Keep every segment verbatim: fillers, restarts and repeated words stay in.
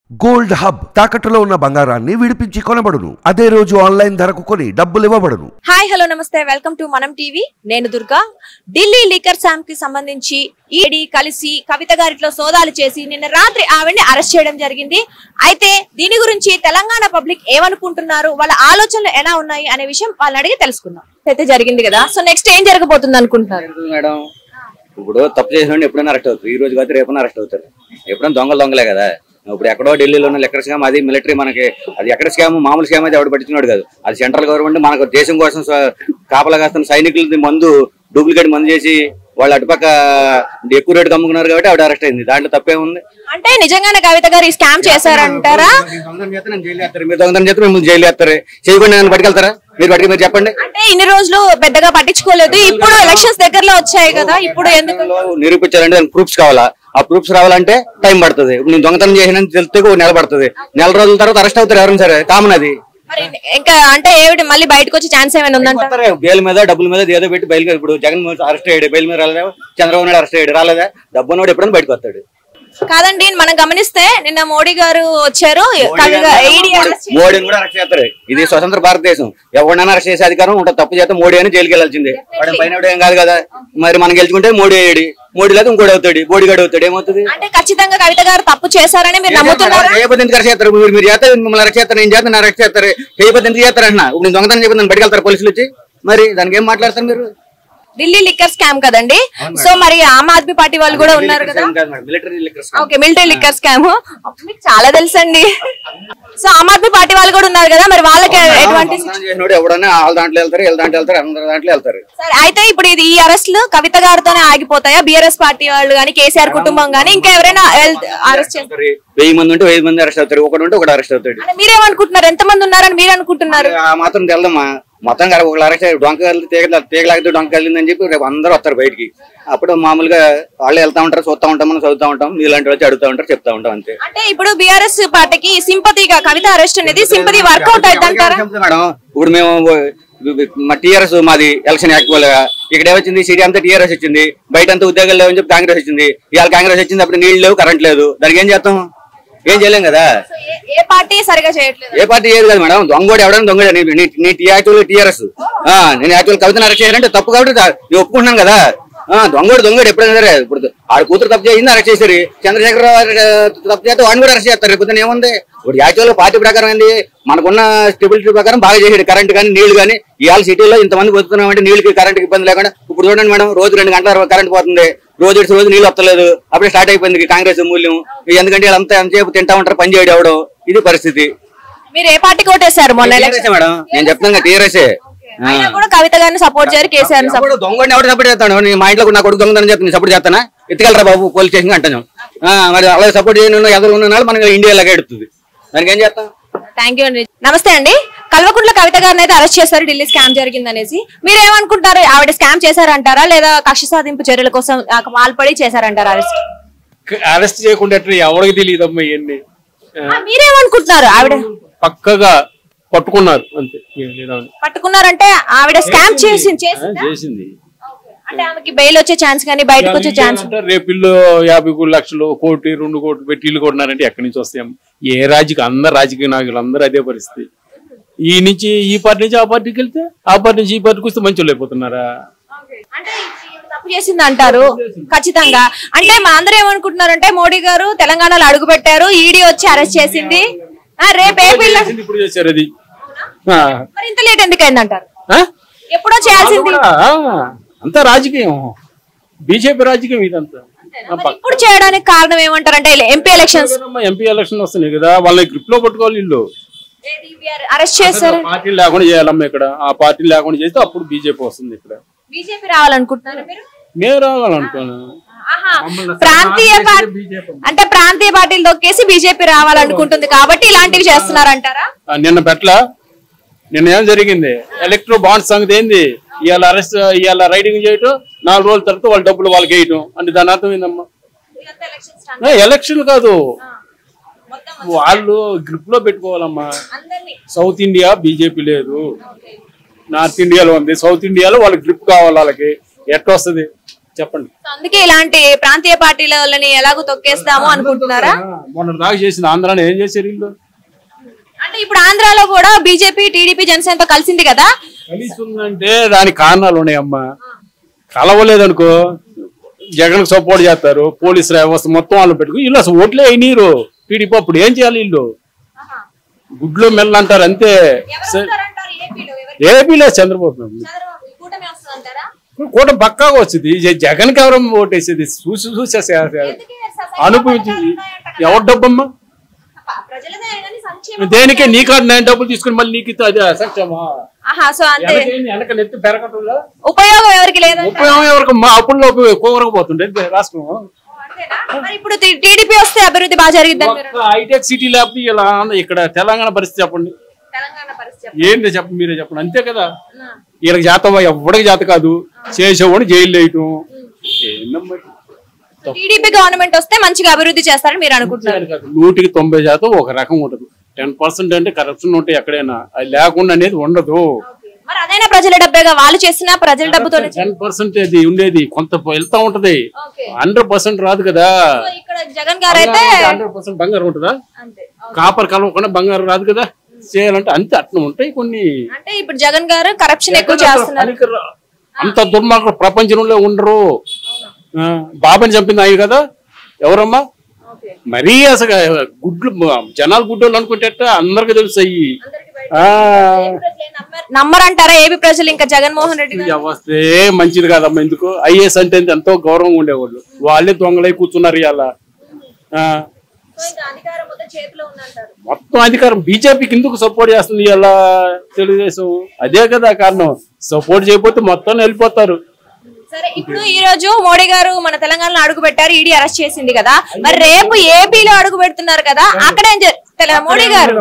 Gold hub తాకట్టులో ఉన్న బంగారాన్ని విడిపించి కొనబడును. అదే రోజు ఆన్లైన్ ధరకు కొని డబ్బులు ఇవ్వబడును. హాయ్ హలో నమస్తే, వెల్కమ్ టు మనం టీవీ. నేను దుర్గా. ఢిల్లీ లిక్కర్ స్కామ్ కి సంబంధించి ఈడీ కలిసి కవిత గారిలో సోదాలు చేసి నిన్న రాత్రి ఆవిడ్ని అరెస్ట్ చేయడం జరిగింది. అయితే దీని గురించి తెలంగాణ పబ్లిక్ ఏమనుకుంటున్నారు, వాళ్ళ ఆలోచనలు ఎలా ఉన్నాయి అనే విషయం వాళ్ళని అడిగి తెలుసుకుందాం. అయితే జరిగింది కదా, సో నెక్స్ట్ ఏం జరగబోతుంది అనుకుంటున్నారు మేడం? ఇప్పుడు తప్పు చేసిన ఎప్పుడైనా అరెస్ట్ అవుతారు. ఈ రోజు కాదు రేపైనా అరెస్ట్ అవుతారు. ఎప్పుడైనా దొంగలు దొంగలే కదా. ఇప్పుడు ఎక్కడో ఢిల్లీలో ఉన్న లెక్కర్ స్కామ్, అది మిలిటరీ, మనకి అది ఎక్కడ స్కామ్, మామూలు స్కామ్ అయితే ఎవడు పట్టించున్నాడు కాదు. అది సెంట్రల్ గవర్నమెంట్ మనకు దేశం కోసం కాపలా కాస్తున్న సైనికులది మందు డూప్లికేట్ మందు చేసి వాళ్ళు అటుపక్క ఎక్కువ రేటు అమ్ముకున్నారు కాబట్టి ఆవిడ అరెస్ట్ అయింది. దాంట్లో తప్పే ఉంది. అంటే నిజంగానే కవిత గారు ఈ స్కామ్ చేశారంటారా? మీరు దొంగతనం చేస్తే మిమ్మల్ని జైలు వేస్తారు. చేయకుండా నన్ను పట్టుకెళ్తారా? మీరు పట్టుకు మీరు చెప్పండి. అంటే ఇన్ని రోజులు పెద్దగా పట్టించుకోలేదు, ఇప్పుడు ఎలక్షన్స్ దగ్గరలో వచ్చాయి కదా, ఇప్పుడు ఎందుకు నిరూపించాలంటే దానికి ప్రూఫ్స్ కావాలా? ఆ ప్రూఫ్స్ రావాలంటే టైం పడుతుంది. ఇప్పుడు నేను దొంగతనం చేసిన తెలిస్తే నెల పడుతుంది. నెల రోజుల తర్వాత అరెస్ట్ అవుతారు ఎవరైనా సరే, కామన్ అది. ఇంకా అంటే ఏమిటి, మళ్ళీ బయటకు వచ్చే ఛాన్స్ ఏమైనా ఉందంటారా? బెయిల్ మీద డబ్బుల మీద ఏదో పెట్టి బయలుగా, ఇప్పుడు జగన్ అరెస్ట్ అయ్యాడు, బెయిల్ మీద రాలేదా? చంద్రబాబు నాయుడు అరెస్ట్ అయ్యాడు, రాలేదా? డబ్బు ఉన్నవాడు ఎప్పుడైనా బయటకు వస్తాడు. కాదండి, మనం గమనిస్తే నిన్న మోడీ గారు వచ్చారు, మోడీని కూడా అరెస్ట్ చేస్తారు. ఇది స్వతంత్ర భారతదేశం. ఎవరినైనా అరెస్ట్ చేసే అధికారం ఉంటుంది. తప్పు చేస్తే మోడీ అని జైలుకి వెళ్ళాల్సిందే. వాడు పైన ఏం కాదు కదా. మరి మనం గెలుచుకుంటే మోడీ అయ్యాడు, మోడీ లేదు ఇంకోటి అవుతాడు, బోడీగాడు అవుతాడు. ఏమవుతుంది? అంటే ఖచ్చితంగా కవిత గారు తప్పు చేశారని మీరు నమ్ముతున్నారు? చేయకపోతే ఎందుకు అరెస్ట్ చేస్తారు? మీరు మీరు చేస్తారు, మిమ్మల్ని అరెస్ట్ చేస్తారు, నేను చేస్తాను అరెస్ట్ చేస్తారు. చేయకపోతే ఎందుకు చేస్తారన్న? ఇప్పుడు నేను దొంగతనం చెప్పి నన్ను బయటకెళ్తారు పోలీసులు వచ్చి. మరి దానికి ఏం మాట్లాడతారు మీరు? ఢిల్లీ లిక్కర్ స్కామ్ కదండి. సో మరి ఆమ్ ఆద్మీ పార్టీ వాళ్ళు కూడా ఉన్నారు కదా. ఓకే, మిలిటరీ లిక్కర్ స్కామ్ మీకు చాలా తెలుసండి. సో ఆమ్ ఆద్మీ పార్టీ వాళ్ళు కూడా ఉన్నారు కదా, మరి వాళ్ళకి ఎటువంటి ఎవడన్నా వాళ్ళ దాంట్లో వెళ్తారు, వీళ్ళ దాంట్లో వెళ్తారు, అందరి దాంట్లో వెళ్తారు. సరే, అయితే ఇప్పుడు ఇది ఈ అరెస్టులు కవిత గారితోనే ఆగిపోతాయా? బీఆర్ఎస్ పార్టీ వాళ్ళు కానీ, కేసీఆర్ కుటుంబం కానీ ఇంకా ఎవరైనా అరెస్ట్ చేస్తారు? వెయ్యి మంది ఉంటే వెయ్యి మంది అరెస్ట్ అవుతారు, ఒకటి ఉంటే ఒకటి అరెస్ట్ అవుతాడు. మీరేమనుకుంటున్నారు, ఎంత మంది ఉన్నారని మీరు అనుకుంటున్నారు? మాత్రం తెలదమ్మా. మొత్తం ఒకళ్ళు అరెస్ట్ అయ్యారు, డొంక కలిసి తీగ తీగలాగితే డొంక కలిందని చెప్పి రేపు అందరూ వస్తారు బయటికి. అప్పుడు మామూలుగా వాళ్ళు వెళ్తా ఉంటారు, చూస్తూ ఉంటాం, మనం చదువుతా ఉంటాం, మీలాంటి వచ్చి అడుగుతా ఉంటారు, చెప్తా ఉంటాం అంతే. అంటే ఇప్పుడు బీఆర్ఎస్ పార్టీకి సింపతిగా కవిత అరెస్ట్ అనేది సింపతి వర్కౌట్ అవుతుంటారా మేడం? ఇప్పుడు మేము మా టీఆర్ఎస్ మాది ఎలక్షన్ యాక్టివల్ గా ఇక్కడ ఏమొచ్చింది, సిటీ అంతా టీఆర్ఎస్ వచ్చింది, బయట అంతా ఉద్యోగాలు లేవని చెప్పి కాంగ్రెస్ వచ్చింది. ఇవాళ కాంగ్రెస్ వచ్చింది, అప్పుడు నీళ్లు లేవు, కరెంట్ లేదు, దానికి ఏం చేస్తాం? ఏం చేయలేం కదా. ఏ పార్టీ సరిగా చేయట్లేదు. ఏ పార్టీ ఏది కాదు మేడం. దొంగోడు ఎవడన్నా దొంగ. నీ యాక్చువల్ టీఆర్ఎస్, నేను యాక్చువల్ కవితను అరెస్ట్ చేయాలంటే తప్పు కాబట్టి నేను ఒప్పుకుంటున్నాను కదా. దొంగోడు దొంగోడు ఎప్పుడైనా సరే. ఇప్పుడు ఆడ కూతురు తప్పు చేసింది, అరెస్ట్ చేశారు. చంద్రశేఖర్ తప్పు చేస్తే వాడిని కూడా అరెస్ట్ చేస్తారు. రేపు ఏముంది? ఇప్పుడు యాక్చువల్ పార్టీ ప్రకారం ఏంది, మనకున్న స్టెబిలిటీ ప్రకారం బాగా చేసాడు. కరెంట్ కానీ నీళ్లు కానీ ఇవాళ సిటీలో ఇంతమంది బతుకున్నామంటే నీళ్ళకి కరెంట్కి ఇబ్బంది లేకుండా. ఇప్పుడు చూడండి మేడం, రోజు రెండు గంటల కరెంట్ పోతుంది, రోజు రోజు నీళ్ళు వస్తలేదు. అప్పుడే స్టార్ట్ అయిపోయింది కాంగ్రెస్ మూల్యం. ఎందుకంటే వీళ్ళంతా ఎంతసేపు తింటా ఉంటారు, పని చేయడం అవడం. ఇది పరిస్థితి. మీరు ఏ పార్టీ కోటేశారు మొన్న? మేడం నేను చెప్తాను టీఆర్ఎస్. కవిత గారిని సపోర్ట్ చేయాలి, కేసీఆర్ దొంగని ఎవరు సపోర్ట్ చేస్తాను? మా ఇంట్లో నా కొడుకు దొంగతనం చెప్తాను, సపోర్ట్ చేస్తానా? ఎత్తుకెళ్ళరా బాబు పోలీస్ స్టేషన్ అంటాను. మరి అలాగే సపోర్ట్ చేయను ఎదురు ఉన్న మనకి ఇండియాలాగా ఎడుతుంది. దానికి ఏం చేస్తాం? థ్యాంక్ యూ అండి. నమస్తే అండి. కల్వకుంట్ల కవిత గారిని అయితే అరెస్ట్ చేశారు, ఢిల్లీ స్కామ్ జరిగిందనేసి. మీరు ఏమనుకుంటారు? ఆవిడ స్కామ్ చేశారంటారా, లేదా కక్ష సాధింపు చర్యల కోసం పాల్పడి చేశారంటారా అరెస్ట్? అరెస్ట్ చేయకుండా ఎవరికి తెలియదమ్మా ఇవన్నీ. మీరేమనుకుంటున్నారు? ఆవిడ పక్కగా పట్టుకున్నారు అంతే. పట్టుకున్నారంటే ఆవిడ స్కామ్ చేసి చేసింది అంటే ఆమెకి బెయిల్ వచ్చే ఛాన్స్ కానీ బయటకు వచ్చే ఛాన్స్? రేపు ఇల్లు యాభై లక్షలు కోటి రెండు కోట్లు పెట్టి ఇల్లు కొట్టినారంటే ఎక్కడి నుంచి వస్తాయి? ఏ రాజకీయ అందరు రాజకీయ నాయకులు అందరూ అదే పరిస్థితి. ఈ నుంచి ఈ పార్టీ నుంచి ఆ పార్టీకి వెళ్తే, ఆ పార్టీ నుంచి ఈ పార్టీకి వస్తే మంచి అయిపోతున్నారా? తప్పు చేసింది అంటారు ఖచ్చితంగా. అంటే మా అందరూ ఏమనుకుంటున్నారంటే మోడీ గారు తెలంగాణలో అడుగు పెట్టారు, ఈడీ వచ్చి అరెస్ట్ చేసింది, రేపు ఏపీలో ఇప్పుడు చేశారు. అది మరి ఇంత లేట్ ఎందుకు అయింది అంటారు? ఎప్పుడో చేయాల్సింది. అంతా రాజకీయం, బీజేపీ రాజకీయం ఇదంతా. ఇప్పుడు చేయడానికి కారణం ఏమంటారంటే ఎంపీ ఎలక్షన్స్ ఎంపీ ఎలక్షన్ వస్తున్నాయి కదా, వాళ్ళని గ్రిప్ లో పట్టుకోవాలి. వీళ్ళు అరెస్ట్ చేశారు, పార్టీ లేకుండా చేయాలమ్మా ఇక్కడ. ఆ పార్టీ లేకుండా చేస్తే అప్పుడు బీజేపీ వస్తుంది. ఇక్కడ బీజేపీ రావాలనుకుంటున్నారు మీరు? మేము రావాలనుకున్నాను. ప్రాంతీయ అంటే ప్రాంతీయ పార్టీలు దొక్కేసి బీజేపీ రావాలనుకుంటుంది కాబట్టి ఇలాంటివి చేస్తున్నారంటారా? నిన్న పెట్ల నిన్న ఏం జరిగింది? ఎలక్ట్రో బాండ్స్ సంగతి ఏంది? ఇవాళ అరెస్ట్, ఇవాళ రైడింగ్ చేయటం, నాలుగు రోజుల తర్వాత వాళ్ళ డబ్బులు వాళ్ళకి వేయటం అంటే దాని అర్థం ఏందమ్మా? ఎలక్షన్ కాదు, వాళ్ళు గ్రిప్ లో పెట్టుకోవాలమ్మా. సౌత్ ఇండియా బీజేపీ లేదు, నార్త్ ఇండియాలో ఉంది. సౌత్ ఇండియాలో వాళ్ళకి గ్రిప్ కావాలి. వాళ్ళకి ఎట్లా వస్తుంది? చెప్పండి. అందుకే ఇలాంటి ప్రాంతీయ పార్టీల వాళ్ళని ఎలాగో తొక్కేస్తాము అనుకుంటున్నారా? మొన్న దాకా చేసిన ఆంధ్రాని ఏం చేశారు వీళ్ళు? అంటే ఇప్పుడు ఆంధ్రాలో కూడా బీజేపీ టీడీపీ జనసేనతో కలిసింది కదా, కలిసి ఉందంటే దానికి కారణాలు ఉన్నాయమ్మా. కలవలేదనుకో జగన్ సపోర్ట్ చేస్తారు, పోలీసు వ్యవస్థ మొత్తం వాళ్ళు పెట్టుకు వీళ్ళు అసలు ఓట్లే అయినీరు టీడీపీ. అప్పుడు ఏం చేయాలి వీళ్ళు? గుడ్లో మెల్ల అంటారు అంతే. ఏపీలో చంద్రబాబు కూటమి పక్కాగా వచ్చింది. జగన్ కి ఎవరమ్మా ఓటేసేది? చూసి చూసేసి అనుభవించి ఎవరు డబ్బమ్మా? దేనికే నీ కాదు నేను డబ్బులు తీసుకుని మళ్ళీ నీకు అదే సంక్షేమా? వెనక నెత్తి పెరగటంలో ఉపయోగం ఎవరికి లేదు. ఉపయోగం ఎవరికి? మా అప్పుల్లో కోరకపోతుండే రాష్ట్రం. ఇప్పుడు టీడీపీ వస్తే అభివృద్ధి బాగా జరిగింది. హైటెక్ సిటీ లేకపోతే ఇలా ఇక్కడ తెలంగాణ పరిస్థితి చెప్పండి ఏంటి? చెప్పండి, మీరే చెప్పండి. అంతే కదా, వీళ్ళకి జాత ఎవడికి జాత కాదు, చేసేవాడు జైలు వేయటం. టీడీపీ గవర్నమెంట్ వస్తే మంచిగా అభివృద్ధి చేస్తారని మీరు అనుకుంటున్నారు? నూటికి తొంభై శాతం ఒక రకం ఉండదు. టెన్ పర్సెంట్ అంటే కరప్షన్ ఉంటాయి ఎక్కడైనా, అది లేకుండా అనేది ఉండదు. మరి అదైనా ప్రజల డబ్బేగా, వాళ్ళు చేసిన ప్రజల డబ్బుతో టెన్ పర్సెంట్ అది ఉండేది, కొంత వెళ్తా ఉంటది. హండ్రెడ్ పర్సెంట్ రాదు కదా. జగన్ గారు అయితే హండ్రెడ్ పర్సెంట్ బంగారం ఉంటుందా? కాపర్ కలవకుండా బంగారం రాదు కదా. చేయాలంటే అంతే అట్లా ఉంటాయి కొన్ని. అంటే ఇప్పుడు జగన్ గారు కరప్షన్ ఎక్కువ చేస్తున్నారు. అంత దుర్మార్గులు ప్రపంచంలో ఉండరు. బాబాని చంపింది అయ్యి కదా ఎవరమ్మా? మరీ అసలు గుడ్లు జనాలు గుడ్డోళ్ళు అనుకుంటే అందరికి తెలుసు అయ్యి. నమ్మరంటారా ఏపీ ప్రజలు ఇంకా జగన్మోహన్ రెడ్డి వస్తే మంచిది కాదమ్మా. ఎందుకు? ఐఏఎస్ అంటే ఎంతో గౌరవం ఉండేవాళ్ళు, వాళ్ళే దొంగలై కూర్చున్నారు ఇవాళ. మొత్తం అధికారం బీజేపీకి ఎందుకు సపోర్ట్ చేస్తుంది ఇవాళ తెలుగుదేశం? అదే కదా కారణం. సపోర్ట్ చేయకపోతే మొత్తం వెళ్ళిపోతారు. సరే, ఇప్పుడు ఈ రోజు మోడీ గారు మన తెలంగాణలో అడుగు పెట్టారు, ఈడీ అరెస్ట్ చేసింది కదా. మరి రేపు ఏపీలో అడుగు పెడుతున్నారు కదా, అక్కడ మోడీ గారు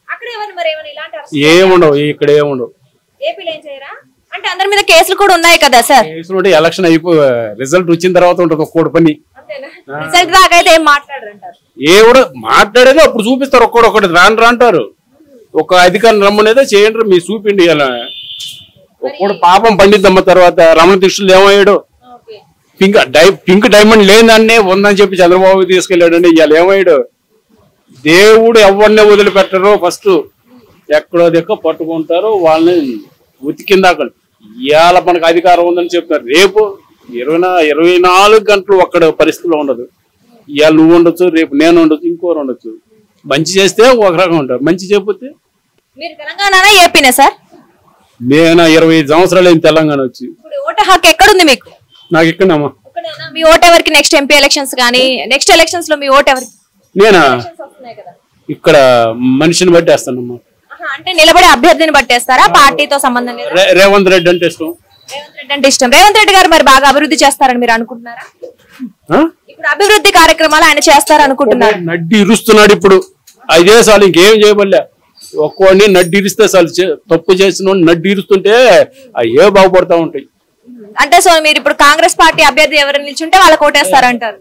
ఏముండవు, ఇక్కడ ఏముండవు. ఏపీలో ఏం చేయరా? అంటే అందరి మీద కేసులు కూడా ఉన్నాయి కదా సార్. కేసులు ఉంటే ఎలక్షన్ అయిపో రిజల్ట్ వచ్చిన తర్వాత ఉంటుంది ఒక్కోటి పని. రిజల్ట్ దాకా అయితే ఏం మాట్లాడరంటారు? ఏమో మాట్లాడేది అప్పుడు చూపిస్తారు. ఒక్కడు ఒకటి రాను రాంటారు. ఒక అధికారం రమ్మనేదో చేయండి, మీ చూపిండి. ఇలా ఒక్కడు పాపం పండిద్దమ్మ. తర్వాత రమణ దృష్టిలో ఏమయ్యాడు? పింక్ డై పింక్ డైమండ్ లేదాన్నే ఉందని చెప్పి చంద్రబాబు తీసుకెళ్ళాడండి. ఇవాళ ఏమయ్యాడు? దేవుడు ఎవరిని వదిలిపెట్టరు. ఫస్ట్ ఎక్కడో దిక్క పట్టుకుంటారు వాళ్ళని ఉతికిందాక. ఇవాళ మనకు అధికారం ఉందని చెప్తారు, రేపు ఇరవై ఇరవై నాలుగు గంటలు ఒక్కడ పరిస్థితిలో ఉండదు. ఇవాళ నువ్వు ఉండొచ్చు, రేపు నేను ఉండొచ్చు, ఇంకోరు ఉండొచ్చు. మంచి చేస్తే ఒక రకం ఉంటారు, మంచి చేయకపోతే. మీరు తెలంగాణ ఏపీనా సార్? నేను ఇరవై ఐదు సంవత్సరాలు అయింది తెలంగాణ వచ్చి. ఓటు హక్కు ఎక్కడుంది మీకు? నాకు ఇక్కడమ్మా. మీ ఓటు ఎవరికి? నెక్స్ట్ ఎంపీ ఎలక్షన్స్ కానీ నెక్స్ట్ ఎలక్షన్స్ లో మీ ఓటు ఎవరికి? నేనా ఇక్కడ మనిషిని బట్టి వేస్తానమ్మా. అంటే నిలబడే అభ్యర్థిని బట్టేస్తారా? పార్టీతో సంబంధం లేదు. రేవంత్ రెడ్డి అంటే ఇష్టం. రేవంత్ రెడ్డి అంటే ఇష్టం. రేవంత్ రెడ్డి గారు మరి బాగా అభివృద్ధి చేస్తారని మీరు అనుకుంటున్నారా? ఇప్పుడు అభివృద్ధి కార్యక్రమాలు ఆయన చేస్తారు అనుకుంటున్నారు? నడ్డి ఇరుస్తున్నాడు ఇప్పుడు. ఐదే సార్లు ఇంకేం చేయబడలే. ఒక్కోడిని నడ్డి ఇరిస్తే చాలు. తప్పు చేసిన నడ్డి ఇరుస్తుంటే అయ్యే బాగుపడతా ఉంటాయి. అంటే సో మీరు ఇప్పుడు కాంగ్రెస్ పార్టీ అభ్యర్థి ఎవరు నిల్చుంటే వాళ్ళకి ఓటేస్తారంటారు.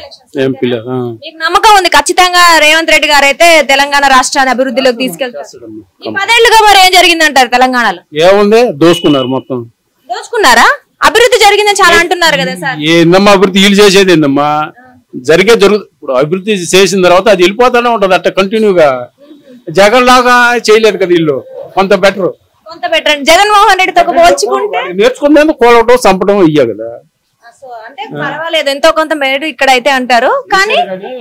మీకు నమ్మకం ఉంది ఖచ్చితంగా రేవంత్ రెడ్డి గారు అయితే తెలంగాణ రాష్ట్రాన్ని అభివృద్ధిలోకి తీసుకెళ్తారు? ఈ పదేళ్లుగా మరి ఏం జరిగిందంటారు తెలంగాణలో? ఏముంది, దోసుకున్నారు మొత్తం. దోచుకున్నారా? అభివృద్ధి జరిగిందని చాలా అంటున్నారు కదా సార్. ఏందమ్మా అభివృద్ధి? వీళ్ళు చేసేది ఏందమ్మా? జరిగే జరుగు ఇప్పుడు అభివృద్ధి చేసిన తర్వాత అది వెళ్ళిపోతానే ఉంటది అట్లా కంటిన్యూగా. జగన్ లాగా చేయలేదు కదా వీళ్ళు, కొంత బెటర్. కొంత బెటర్. జగన్మోహన్ రెడ్డితో పోల్చుకుంటే నేర్చుకునేందుకు కోలవటం చంపడం ఇయ్య కదా. అంటే పర్వాలేదు, ఎంతో కొంత మేడు ఇక్కడ అయితే అంటారు. కానీ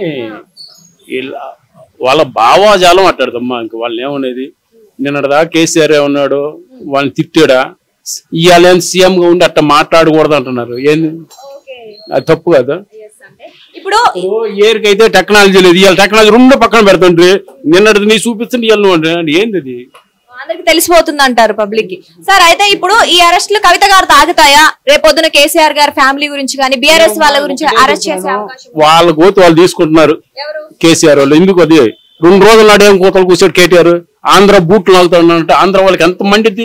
వాళ్ళ భావాజాలం అంటాడమ్మా. ఇంక వాళ్ళని ఏమనేది? నిన్నటిదా కేసీఆర్ ఏమన్నాడు, వాళ్ళని తిట్టాడా? ఇవాళ సీఎం గా ఉండి అట్లా మాట్లాడకూడదు అంటున్నారు. ఏంది అది? తప్పు కదా. ఇప్పుడు ఏరికైతే టెక్నాలజీ లేదు, ఇవాళ టెక్నాలజీ రెండు పక్కన పెడుతుంటే నిన్నటి నీ చూపిస్తుంది ఇవాళ నువ్వు ఏంది అది? అందరికి తెలిసిపోతుంది అంటారు పబ్లిక్ కి. సార్ అయితే ఇప్పుడు ఈ అరెస్టులు కవిత గారు తాగుతాయా? రేపొద్దున కేసీఆర్ గారి ఫ్యామిలీ గురించి కానీ బీఆర్ఎస్ వాళ్ళ గురించి అరెస్ట్ చేసే అవకాశం? వాళ్ళ గోతు వాళ్ళు తీసుకుంటున్నారు కేసీఆర్ వాళ్ళు. ఎందుకు అది? రెండు రోజుల నాడు ఏం కోతలు కూర్చోడు కేటీఆర్. ఆంధ్ర బూట్లు లాగుతాడంటే ఆంధ్ర వాళ్ళకి ఎంత మండిద్ది.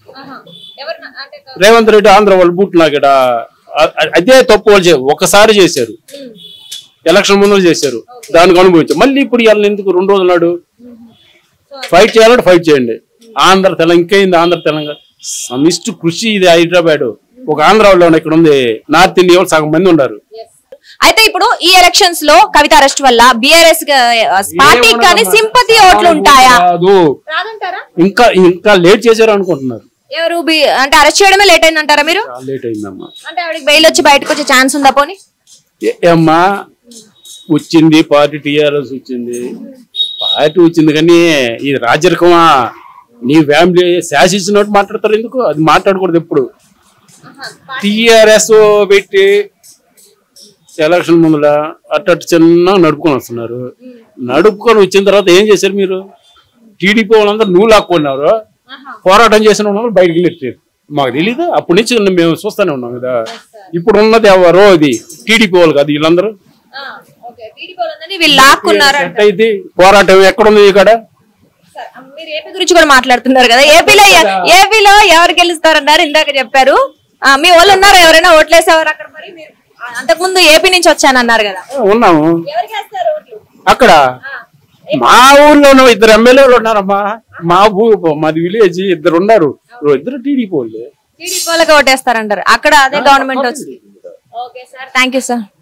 రేవంత్ రెడ్డి ఆంధ్ర వాళ్ళు బూట్లు లాగాడా? అదే తప్పు వాళ్ళు ఒకసారి చేశారు, ఎలక్షన్ ముందు చేశారు, దానికి అనుభవించారు. మళ్ళీ ఇప్పుడు ఇవాళ ఎందుకు? రెండు రోజుల నాడు ఫైట్ చేయాలంటే ఫైట్ చేయండి. ఆంధ్ర తెలంగాణ ఇంకైంది. ఆంధ్ర తెలంగాణ సమిష్టి కృషి ఇది. హైదరాబాద్ ఒక ఆంధ్రాలో ఇక్కడ ఉంది, నార్త్ ఇండియా వాళ్ళు సగం మంది ఉన్నారు. అయితే ఇప్పుడు ఈ ఎలక్షన్స్ లో కవిత అరెస్ట్ వల్ల బిఆర్ఎస్ పార్టీ కానీ సింపతి ఓట్లు ఉంటాయా? ఇంకా ఇంకా లేట్ చేశారు అనుకుంటున్నారు. ఎవరు అంటే అరెస్ట్ చేయడమే లేట్ అయిందంటారా మీరు? లేట్ అయిందమ్మా. అంటే ఆవిడకి బెయిల్ వచ్చి బయటకు వచ్చే ఛాన్స్ ఉందా? పోనీ అమ్మా వచ్చింది పార్టీ, టీఆర్ఎస్ వచ్చింది, పార్టీ వచ్చింది, కానీ ఇది రాజరికమా? నీ ఫ్యామిలీ శాసించినట్టు మాట్లాడతారు ఎందుకు? అది మాట్లాడకూడదు ఎప్పుడు. టీఆర్ఎస్ పెట్టి ఎలక్షన్ ముందుల అట్టట్టు చిన్న నడుపుకొని వస్తున్నారు. నడుపుకొని వచ్చిన తర్వాత ఏం చేశారు మీరు? టీడీపీ వాళ్ళందరూ నువ్వు లాక్కున్నారు, పోరాటం చేసిన వాళ్ళు బయటకు నెట్టారు. మాకు తెలీదు, అప్పటి నుంచి మేము చూస్తూనే ఉన్నాం కదా. ఇప్పుడు ఉన్నది ఎవరో అది టీడీపీ వాళ్ళు కాదు వీళ్ళందరూ. అయితే పోరాటం ఎక్కడుంది ఇక్కడ? మీరు ఏపీ గురించి కూడా మాట్లాడుతున్నారు కదా, ఏపీలో ఏపీలో ఎవరు గెలుస్తారన్నారు ఇందాక చెప్పారు. మీ వాళ్ళు ఉన్నారు ఎవరైనా ఓట్లేసేవారు అక్కడ? మరి మీరు అంతకు ముందు ఏపీ నుంచి వచ్చానన్నారు కదా. ఉన్నాము అక్కడ. మా ఊర్లో ఇద్దరు ఎమ్మెల్యేలు ఉన్నారమ్మా. మా ఊ మాది విలేజ్ ఇద్దరు ఉన్నారు, ఇద్దరు టీడీపీ వాళ్ళు. టీడీపీ వాళ్ళకి ఓటేస్తారంటారు అక్కడ, అదే గవర్నమెంట్ వచ్చింది. Okay sir, thank you sir.